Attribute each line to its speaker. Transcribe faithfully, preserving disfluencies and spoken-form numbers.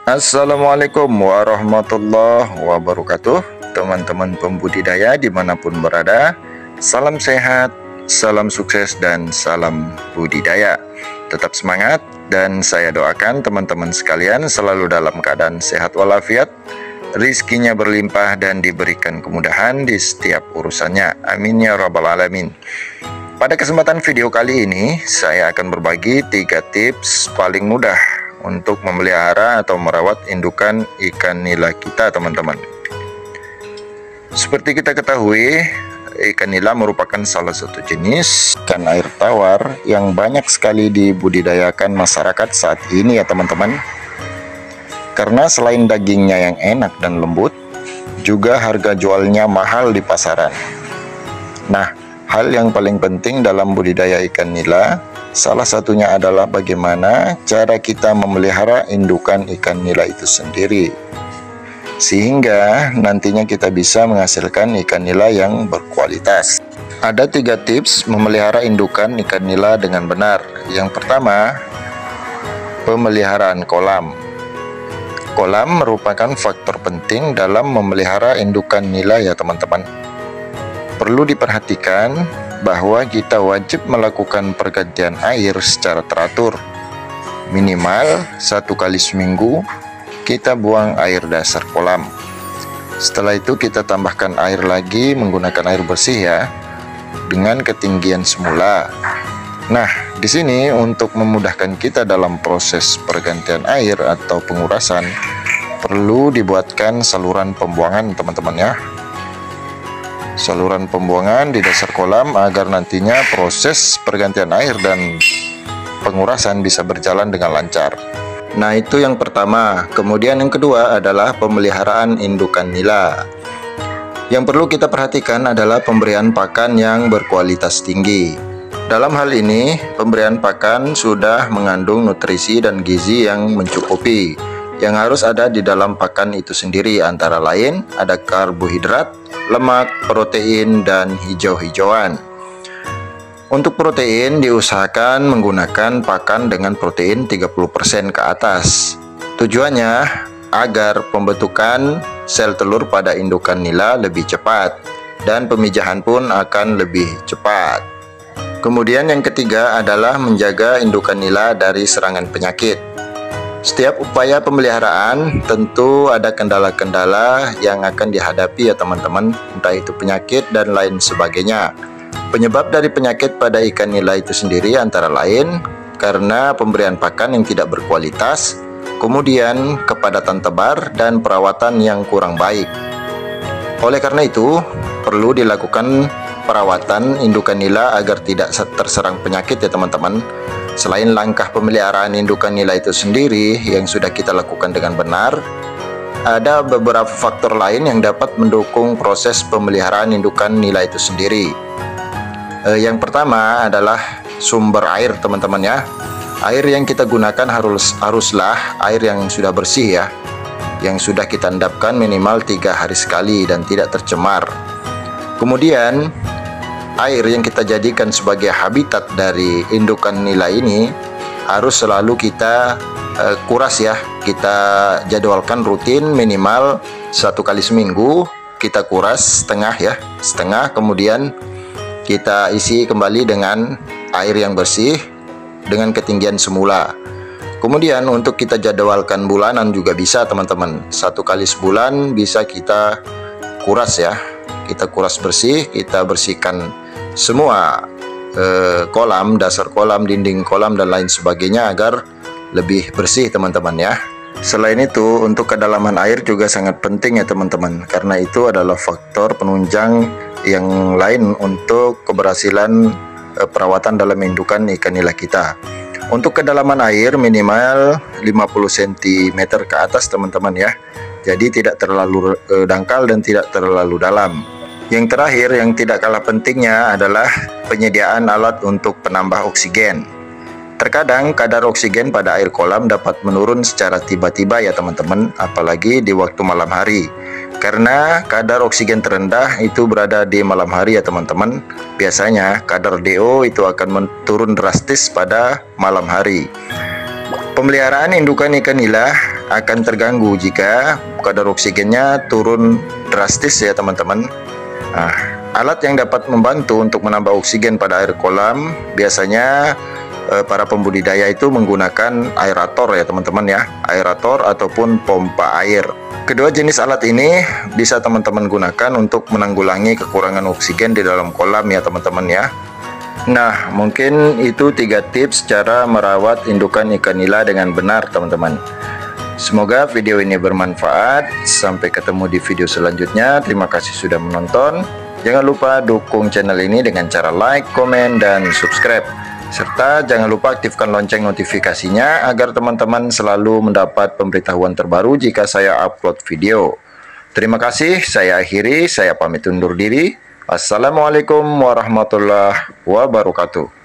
Speaker 1: Assalamualaikum warahmatullahi wabarakatuh. Teman-teman pembudidaya dimanapun berada, salam sehat, salam sukses, dan salam budidaya. Tetap semangat, dan saya doakan teman-teman sekalian selalu dalam keadaan sehat walafiat, rizkinya berlimpah, dan diberikan kemudahan di setiap urusannya. Amin ya rabbal alamin. Pada kesempatan video kali ini, saya akan berbagi tiga tips paling mudah untuk memelihara atau merawat indukan ikan nila kita, teman-teman. Seperti kita ketahui, ikan nila merupakan salah satu jenis ikan air tawar yang banyak sekali dibudidayakan masyarakat saat ini ya teman-teman. Karena selain dagingnya yang enak dan lembut, juga harga jualnya mahal di pasaran. Nah, hal yang paling penting dalam budidaya ikan nila, salah satunya adalah bagaimana cara kita memelihara indukan ikan nila itu sendiri, sehingga nantinya kita bisa menghasilkan ikan nila yang berkualitas. Ada tiga tips memelihara indukan ikan nila dengan benar. Yang pertama, pemeliharaan kolam. Kolam merupakan faktor penting dalam memelihara indukan nila ya teman-teman. Perlu diperhatikan bahwa kita wajib melakukan pergantian air secara teratur. Minimal satu kali seminggu kita buang air dasar kolam. Setelah itu kita tambahkan air lagi menggunakan air bersih ya, dengan ketinggian semula. Nah, di sini untuk memudahkan kita dalam proses pergantian air atau pengurasan, perlu dibuatkan saluran pembuangan teman-teman ya. Saluran pembuangan di dasar kolam agar nantinya proses pergantian air dan pengurasan bisa berjalan dengan lancar. Nah, itu yang pertama. Kemudian yang kedua adalah pemeliharaan indukan nila. Yang perlu kita perhatikan adalah pemberian pakan yang berkualitas tinggi. Dalam hal ini, pemberian pakan sudah mengandung nutrisi dan gizi yang mencukupi. Yang harus ada di dalam pakan itu sendiri antara lain ada karbohidrat, lemak, protein, dan hijau-hijauan. Untuk protein diusahakan menggunakan pakan dengan protein tiga puluh persen ke atas. Tujuannya agar pembentukan sel telur pada indukan nila lebih cepat dan pemijahan pun akan lebih cepat. Kemudian yang ketiga adalah menjaga indukan nila dari serangan penyakit. Setiap upaya pemeliharaan tentu ada kendala-kendala yang akan dihadapi ya teman-teman, entah itu penyakit dan lain sebagainya. Penyebab dari penyakit pada ikan nila itu sendiri antara lain karena pemberian pakan yang tidak berkualitas, kemudian kepadatan tebar dan perawatan yang kurang baik. Oleh karena itu, perlu dilakukan perawatan indukan nila agar tidak terserang penyakit ya teman-teman. Selain langkah pemeliharaan indukan nila itu sendiri yang sudah kita lakukan dengan benar, ada beberapa faktor lain yang dapat mendukung proses pemeliharaan indukan nila itu sendiri. Eh, yang pertama adalah sumber air teman-teman ya. Air yang kita gunakan harus haruslah air yang sudah bersih ya, yang sudah kita endapkan minimal tiga hari sekali dan tidak tercemar. Kemudian air yang kita jadikan sebagai habitat dari indukan nila ini harus selalu kita uh, kuras ya. Kita jadwalkan rutin minimal satu kali seminggu kita kuras setengah ya, setengah. Kemudian kita isi kembali dengan air yang bersih dengan ketinggian semula. Kemudian untuk kita jadwalkan bulanan juga bisa teman-teman. Satu kali sebulan bisa kita kuras ya. Kita kuras bersih, kita bersihkan semua eh, kolam, dasar kolam, dinding kolam, dan lain sebagainya agar lebih bersih teman-teman ya. Selain itu, untuk kedalaman air juga sangat penting ya teman-teman, karena itu adalah faktor penunjang yang lain untuk keberhasilan eh, perawatan dalam indukan ikan nila kita. Untuk kedalaman air minimal lima puluh sentimeter ke atas teman-teman ya. Jadi tidak terlalu eh, dangkal dan tidak terlalu dalam. Yang terakhir yang tidak kalah pentingnya adalah penyediaan alat untuk penambah oksigen. Terkadang kadar oksigen pada air kolam dapat menurun secara tiba-tiba ya teman-teman, apalagi di waktu malam hari. Karena kadar oksigen terendah itu berada di malam hari ya teman-teman. Biasanya kadar D O itu akan turun drastis pada malam hari. Pemeliharaan indukan ikan nila akan terganggu jika kadar oksigennya turun drastis ya teman-teman. Nah, alat yang dapat membantu untuk menambah oksigen pada air kolam biasanya eh, para pembudidaya itu menggunakan aerator ya teman-teman ya, aerator ataupun pompa air. Kedua jenis alat ini bisa teman-teman gunakan untuk menanggulangi kekurangan oksigen di dalam kolam ya teman-teman ya. Nah, mungkin itu tiga tips cara merawat indukan ikan nila dengan benar teman-teman. Semoga video ini bermanfaat. Sampai ketemu di video selanjutnya. Terima kasih sudah menonton. Jangan lupa dukung channel ini dengan cara like, komen, dan subscribe. Serta jangan lupa aktifkan lonceng notifikasinya agar teman-teman selalu mendapat pemberitahuan terbaru jika saya upload video. Terima kasih, saya akhiri, saya pamit undur diri. Assalamualaikum warahmatullahi wabarakatuh.